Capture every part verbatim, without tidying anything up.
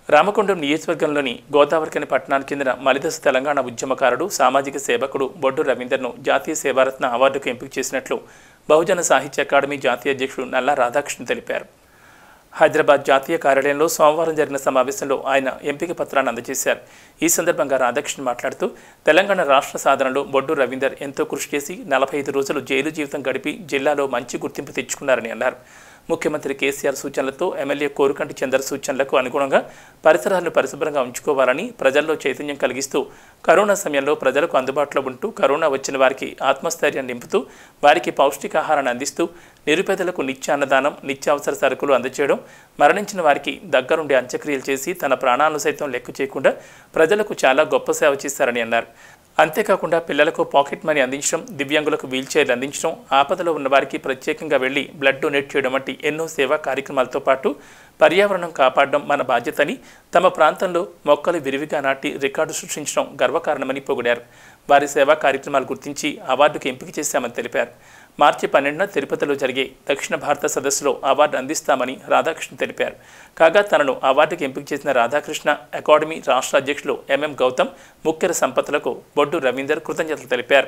రామకొండం నియోజకవర్గంలోని గోదావరిఖని పట్టణానికి చెందిన మలిదశ తెలంగాణ ఉద్యమకారుడు సామాజిక సేవకుడు బొడ్డు రవీందర్ను జాతీయ సేవారత్న అవార్డుకు ఎంపిక చేసినట్లు బహుజన సాహిత్య అకాడమీ జాతీయ అధ్యక్షుడు నల్లా రాధాకృష్ణ తెలిపారు. హైదరాబాద్ జాతీయ కార్యాలయంలో సోమవారం జరిగిన సమావేశంలో ఆయన ఎంపిక పత్రాన్ని అందజేశారు. ఈ సందర్భంగా రాధాకృష్ణ మాట్లాడుతూ తెలంగాణ రాష్ట్ర సాధనలో బొడ్డు రవీందర్ ఎంతో కృషి చేసి నలభై ఐదు రోజులు జైలు జీవితం గడిపి జిల్లాలో మంచి గుర్తింపు తెచ్చుకున్నారని అన్నారు. ముఖ్యమంత్రి కేసీఆర్ సూచనలతో ఎమ్మెల్యే కోరుకంటి చందర్ సూచనలకు అనుగుణంగా పరిసరాలను పరిశుభ్రంగా ఉంచుకోవాలని ప్రజల్లో చైతన్యం కలిగిస్తూ కరోనా సమయంలో ప్రజలకు అందుబాటులో ఉంటూ కరోనా వచ్చిన వారికి ఆత్మస్థైర్యాన్ని నింపుతూ వారికి పౌష్టికాహారాన్ని అందిస్తూ నిరుపేదలకు నిత్య అన్నదానం నిత్యావసర సరుకులు అందజేయడం, మరణించిన వారికి దగ్గరుండి అంత్యక్రియలు చేసి తన ప్రాణాలను సైతం లెక్క చేయకుండా ప్రజలకు చాలా గొప్ప సేవ చేశారని అన్నారు. అంతేకాకుండా పిల్లలకు పాకెట్ మనీ అందించడం, దివ్యాంగులకు వీల్చైర్లు అందించడం, ఆపదలో ఉన్న వారికి ప్రత్యేకంగా వెళ్లి బ్లడ్ డొనేట్ చేయడం వంటి ఎన్నో సేవా కార్యక్రమాలతో పాటు పర్యావరణం కాపాడడం మన బాధ్యతని, తమ ప్రాంతంలో మొక్కలు విరివిగా నాటి రికార్డు సృష్టించడం గర్వకారణమని పొగిడారు. వారి సేవా కార్యక్రమాలు గుర్తించి అవార్డుకు ఎంపిక చేశామని తెలిపారు. మార్చి పన్నెండున తిరుపతిలో జరిగే దక్షిణ భారత సదస్సులో అవార్డు అందిస్తామని రాధాకృష్ణ తెలిపారు. కాగా తనను అవార్డుకు ఎంపిక చేసిన రాధాకృష్ణ అకాడమీ రాష్ట్ర అధ్యక్షులు ఎంఎం గౌతమ్, ముఖ్య సంపత్తులకు బొడ్డు రవీందర్ కృతజ్ఞతలు తెలిపారు.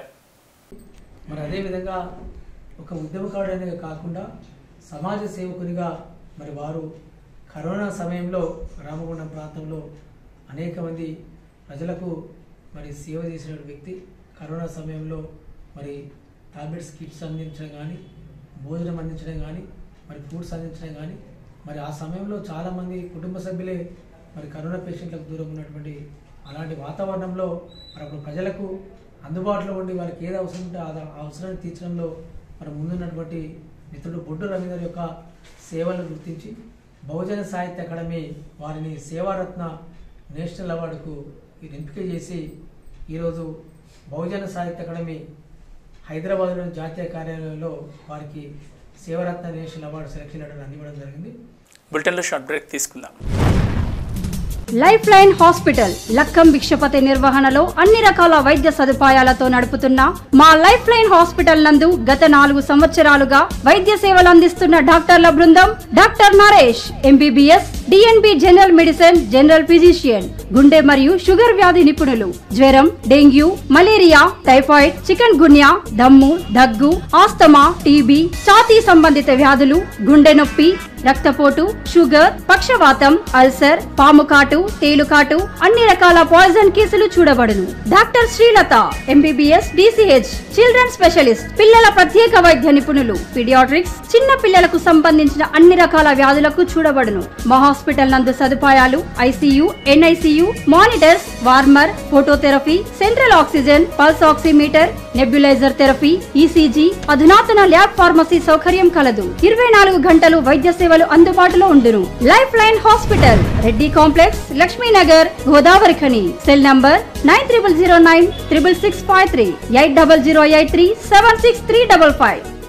మరి అదేవిధంగా ఒక ఉద్యమకారుడనే కాకుండా సమాజ సేవకునిగా మరి వారు కరోనా సమయంలో రామగుండం ప్రాంతంలో అనేక మంది ప్రజలకు మరి సేవ చేసిన వ్యక్తి. కరోనా సమయంలో మరి టాబ్లెట్స్ కిట్స్ అందించడం కానీ, భోజనం అందించడం కానీ, మరి ఫ్రూట్స్ అందించడం కానీ, మరి ఆ సమయంలో చాలామంది కుటుంబ సభ్యులే మరి కరోనా పేషెంట్లకు దూరం ఉన్నటువంటి అలాంటి వాతావరణంలో మరి అప్పుడు ప్రజలకు అందుబాటులో ఉండి వారికి ఏది అవసరం ఉంటే ఆ అవసరాన్ని తీర్చడంలో మరి ముందున్నటువంటి మిత్రుడు బొడ్డు రవీందర్ యొక్క సేవలను గుర్తించి బహుజన సాహిత్య అకాడమీ వారిని సేవారత్న నేషనల్ అవార్డుకు ఎంపిక చేసి ఈరోజు బహుజన సాహిత్య అకాడమీ హైదరాబాద్లోని జాతీయ కార్యాలయంలో వారికి Sevaratna national award selection letter అందివ్వడం జరిగింది. బులెటిన్లో షార్ట్ బ్రేక్ తీసుకుందాం. Life line hospital Lakkam Bhikshapathi నిర్వహణలో అన్ని రకాల వైద్య సదుపాయాలతో నడుపుతున్న మా లైఫ్ లైన్ హాస్పిటల్ నందు గత నాలుగు సంవత్సరాలుగా వైద్య సేవలు అందిస్తున్న డాక్టర్ల బృందం doctor Naresh MBBS, DNB general medicine general physician, గుండె మరియు షుగర్ వ్యాధి నిపుణులు, జ్వరం, dengue, malaria, typhoid, chikungunya, దమ్ము, దగ్గు, ఆస్తమా, టీబీ, ఛాతీ సంబంధిత వ్యాధులు, గుండె నొప్పి, రక్తపోటు, షుగర్, పక్షవాతం, అల్సర్, పాముకాటు, తేలుకాటు, అన్ని రకాల పాయిజన్ కేసులు చూడబడును. Doctor Srilatha MBBS, DCH, children specialist, పిల్లల ప్రత్యేక వైద్య నిపుణులు, పీడియాట్రిక్స్, చిన్న పిల్లలకు సంబంధించిన అన్ని రకాల వ్యాధులకు చూడబడును. మా హాస్పిటల్ నందు సదుపాయాలు ICU, NICU, monitors, warmer, phototherapy, central oxygen, pulse oximeter, nebuliser therapy, ECG, అధునాతన ల్యాబ్ ఫార్మసీ సౌకర్యం కలదు. ఇరవై నాలుగు గంటలు వైద్య సేవలు అందుబాటులో ఉండును. Life line hospital, Reddy complex, Lakshminagar, Godavarikhani. Cell number nine triple zero nine triple six five three, eight double zero eight three seven six three double five.